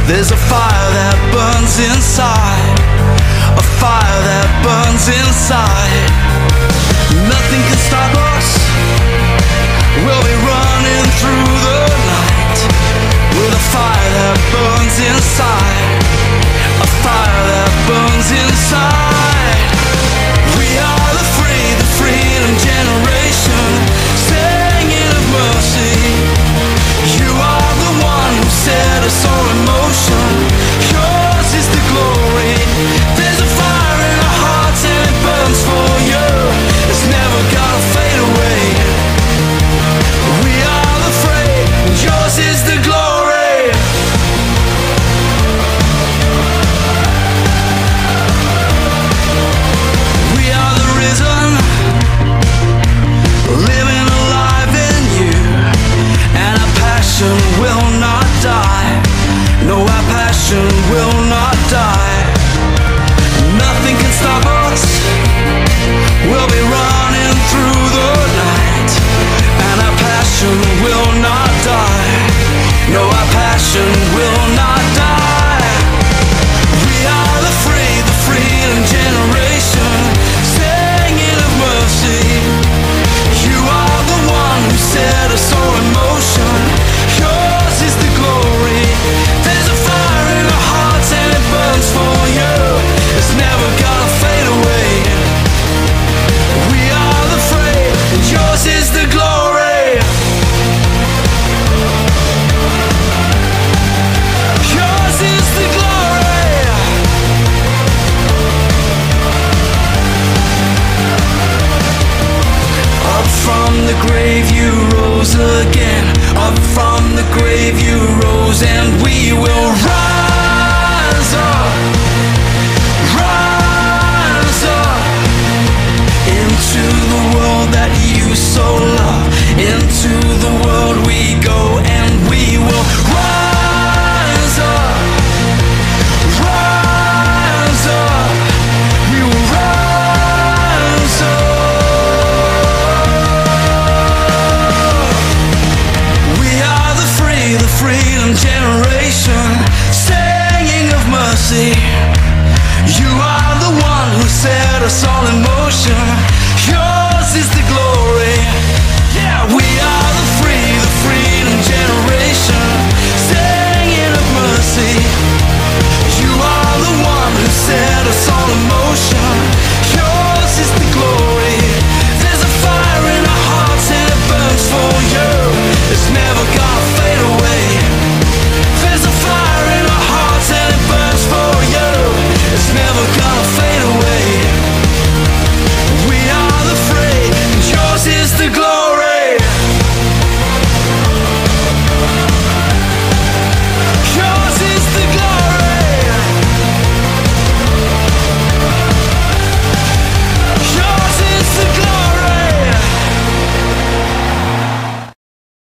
There's a fire that burns inside, a fire that burns inside. Nothing can stop us. We'll be running through the night with a fire that burns inside, a fire that burns inside. We are the freedom generation, singing of mercy. You are the one who set us all in motion. Yours is the glory. There's a fire in our hearts and it burns for you. It's never gonna fade away. We are the free, yours is the glory. We are the risen, living alive in you, and our passion will not die. No, our passion will not die. Nothing can stop us. We'll be running through the night, and our passion will not die. No, our passion will not die. We are the freedom generation, singing of mercy. You are the one who set us all in motion. Yours is the glory. There's a fire in our hearts and it burns for you. It's never gonna fade away. We are the free, and yours is the glory. Yours is the glory. Up from the grave you rose again. Up from the grave you rose, and we will rise up. Rise up into the world that you so love. Into the world we go, and we will rise up. Rise up. We will rise up. We are the freedom generation, singing of mercy. You are the one who set us all in motion.